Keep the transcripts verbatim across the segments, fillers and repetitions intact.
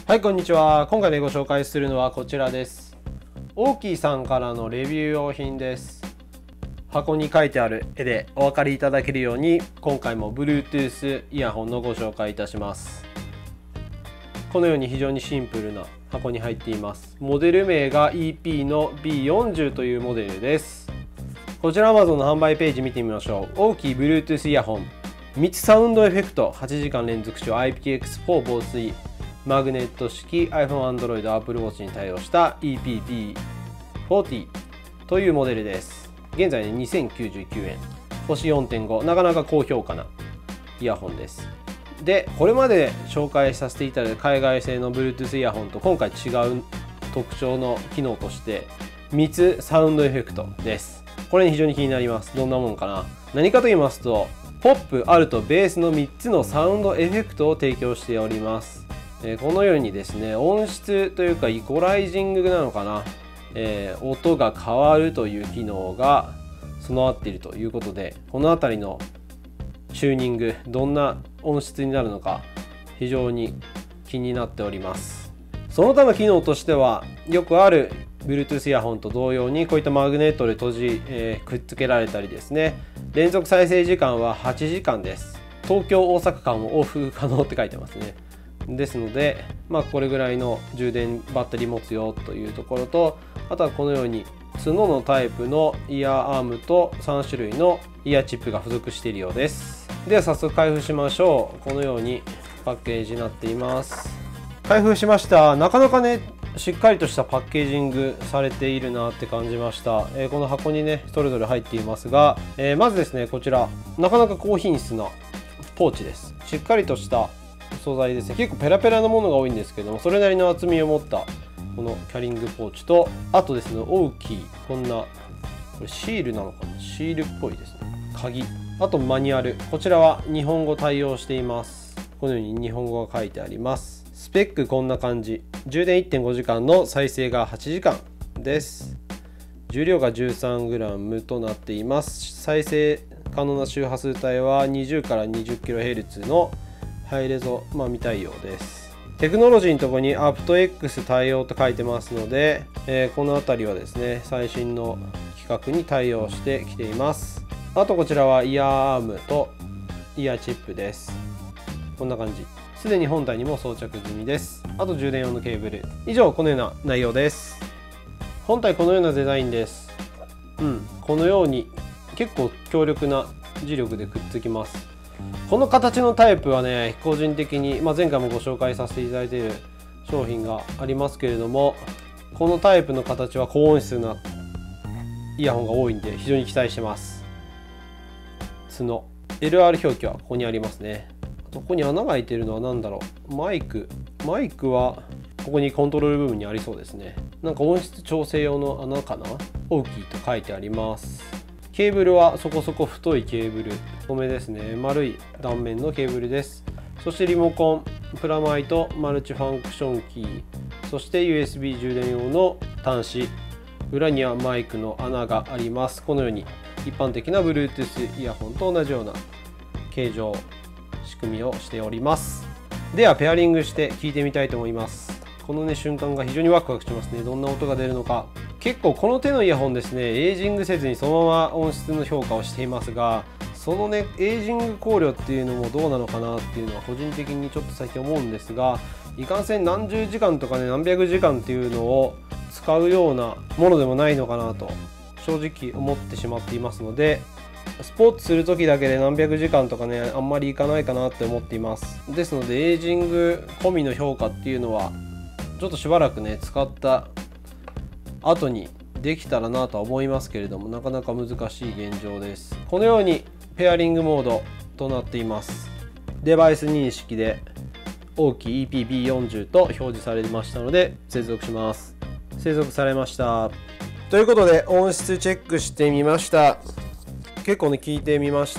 はい、こんにちは。今回でご紹介するのはこちらです。オーキーさんからのレビュー用品です。箱に書いてある絵でお分かりいただけるように、今回も Bluetooth イヤホンのご紹介いたします。このように非常にシンプルな箱に入っています。モデル名が イーピー の ビーよんじゅう というモデルです。こちら Amazon の販売ページ見てみましょう。オーキー Bluetooth イヤホンみっつサウンドエフェクトはちじかん連続使用 アイピーエックスフォー 防水マグネット式 iPhone、Android、Apple Watch に対応した イーピービーフォーティー というモデルです。現在、ね、にせんきゅうじゅうきゅうえん、星 よんてんご、なかなか高評価なイヤホンです。で、これまで紹介させていただいた海外製の Bluetooth イヤホンと今回違う特徴の機能としてみっつサウンドエフェクトです。これに非常に気になります。どんなもんかな。何かと言いますと、ポップ、アルト、ベースのみっつのサウンドエフェクトを提供しております。このようにですね、音質というかイコライジングなのかな、えー、音が変わるという機能が備わっているということで、この辺りのチューニング、どんな音質になるのか非常に気になっております。その他の機能としては、よくある Bluetooth イヤホンと同様にこういったマグネットで閉じ、えー、くっつけられたりですね、連続再生時間ははちじかんです。東京大阪間を往復可能って書いてますね。ですので、まあ、これぐらいの充電バッテリー持つよというところと、あとはこのように角のタイプのイヤーアームとさんしゅるいのイヤーチップが付属しているようです。では早速開封しましょう。このようにパッケージになっています。開封しました。なかなかね、しっかりとしたパッケージングされているなって感じました。えー、この箱にねそれぞれ入っていますが、えー、まずですね、こちらなかなか高品質なポーチです。しっかりとした素材ですね。結構ペラペラなものが多いんですけども、それなりの厚みを持ったこのキャリングポーチと、あとですね、オーキー、こんなこれシールなのかな、シールっぽいですね。鍵、あとマニュアル、こちらは日本語対応しています。このように日本語が書いてあります。スペックこんな感じ。充電 いってんごじかんの再生がはちじかんです。重量が じゅうさんグラム となっています。再生可能な周波数帯はにじゅうからにじゅっキロヘルツ のハイレゾ、まあ、未対応です。テクノロジーのところに アプトエックス 対応と書いてますので、えー、この辺りはですね、最新の規格に対応してきています。あとこちらはイヤーアームとイヤーチップです。こんな感じ。すでに本体にも装着済みです。あと充電用のケーブル。以上、このような内容です。本体このようなデザインです。うん、このように結構強力な磁力でくっつきます。この形のタイプはね、個人的に、まあ、前回もご紹介させていただいている商品がありますけれども、このタイプの形は高音質なイヤホンが多いんで非常に期待してます。角 エルアール 表記はここにありますね。あとここに穴が開いているのは何だろう。マイクマイクはここにコントロール部分にありそうですね。なんか音質調整用の穴かな。オーキーと書いてあります。ケーブルはそこそこ太いケーブル、太めですね。丸い断面のケーブルです。そしてリモコン、プラマイとマルチファンクションキー、そして ユーエスビー 充電用の端子、裏にはマイクの穴があります。このように一般的な Bluetooth イヤホンと同じような形状、仕組みをしております。ではペアリングして聞いてみたいと思います。このね瞬間が非常にワクワクしますね。どんな音が出るのか。結構この手のイヤホンですね、エイジングせずにそのまま音質の評価をしていますが、そのねエイジング考慮っていうのもどうなのかなっていうのは個人的にちょっと最近思うんですが、いかんせん何十時間とかね何百時間っていうのを使うようなものでもないのかなと正直思ってしまっていますので、スポーツする時だけで何百時間とかねあんまりいかないかなって思っています。ですのでエイジング込みの評価っていうのはちょっとしばらくね使った後にできたらなとは思いますけれども、なかなか難しい現状です。このようにペアリングモードとなっています。デバイス認識でオーキー イーピービーよんじゅう と表示されましたので接続します。接続されました。ということで音質チェックしてみました。結構ね聞いてみました。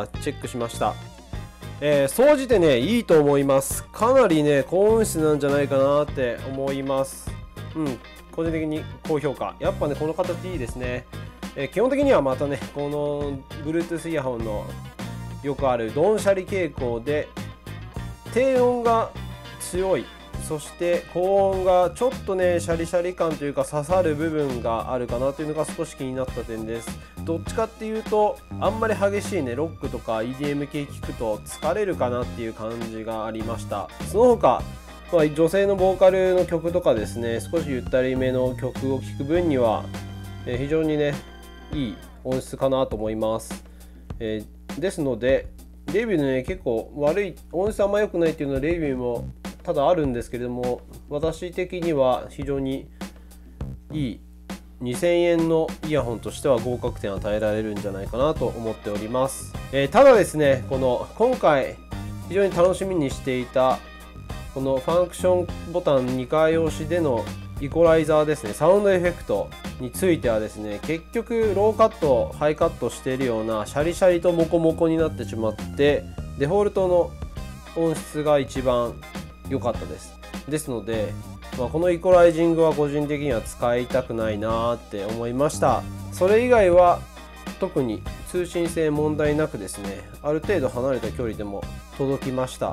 チェックしました。えー、総じてねいいと思います。かなりね高音質なんじゃないかなって思います。うん、個人的に高評価。やっぱねこの形いいですね。えー、基本的にはまたねこの Bluetooth イヤホンのよくあるドンシャリ傾向で低音が強い、 そして高音がちょっとねシャリシャリ感というか刺さる部分があるかなというのが少し気になった点です。どっちかっていうとあんまり激しいねロックとか イーディーエム 系聞くと疲れるかなっていう感じがありました。その他、まあ、女性のボーカルの曲とかですね、少しゆったりめの曲を聴く分には、えー、非常にねいい音質かなと思います。えー、ですのでレビューでね結構悪い音質あんま良くないっていうのはレビューもただあるんですけれども、私的には非常にいいにせんえんのイヤホンとしては合格点を与えられるんじゃないかなと思っております。えー、ただですね、この今回非常に楽しみにしていたこのファンクションボタンにかい押しでのイコライザーですね、サウンドエフェクトについてはですね、結局ローカットハイカットしているようなシャリシャリとモコモコになってしまって、デフォルトの音質が一番良かったです。ですので、まあ、このイコライジングは個人的には使いたくないなって思いました。それ以外は特に通信性問題なくですね、ある程度離れた距離でも届きました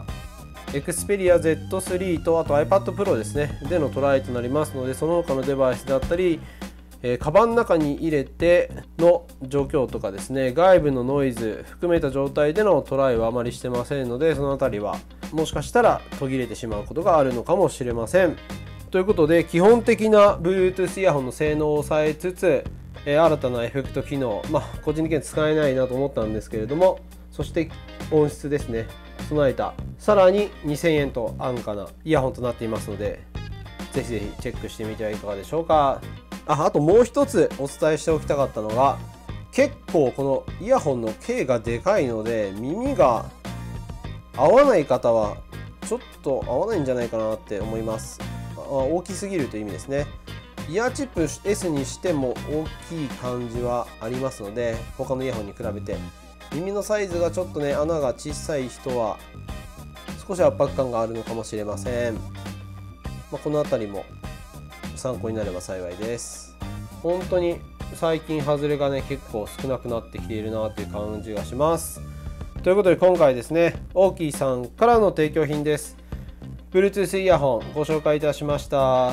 。Xperia ゼットスリー とあと iPad Pro ですねでのトライとなりますので、その他のデバイスだったり、えー、カバンの中に入れての状況とかですね、外部のノイズ含めた状態でのトライはあまりしてませんので、その辺りはもしかしたら途切れてしまうことがあるのかもしれません。ということで、基本的な Bluetooth イヤホンの性能を抑えつつ、えー、新たなエフェクト機能、まあ個人的には使えないなと思ったんですけれども、そして音質ですね備えた、さらににせんえんと安価なイヤホンとなっていますので、ぜひぜひチェックしてみてはいかがでしょうか。ああともう一つお伝えしておきたかったのが、結構このイヤホンの径がでかいので耳が合わない方はちょっと合わないんじゃないかなって思います。大きすぎるという意味ですね。イヤーチップ エス にしても大きい感じはありますので、他のイヤホンに比べて耳のサイズがちょっとね穴が小さい人は少し圧迫感があるのかもしれません。まあ、この辺りも参考になれば幸いです。本当に最近外れがね結構少なくなってきているなという感じがします。ということで今回ですね、オーキーさんからの提供品です。Bluetooth イヤホンご紹介いたしました。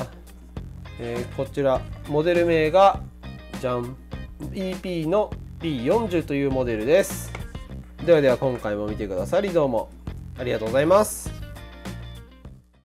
えー、こちらモデル名がじゃん イーピー の ピーよんじゅう というモデルです。ではでは今回も見てくださりどうもありがとうございます。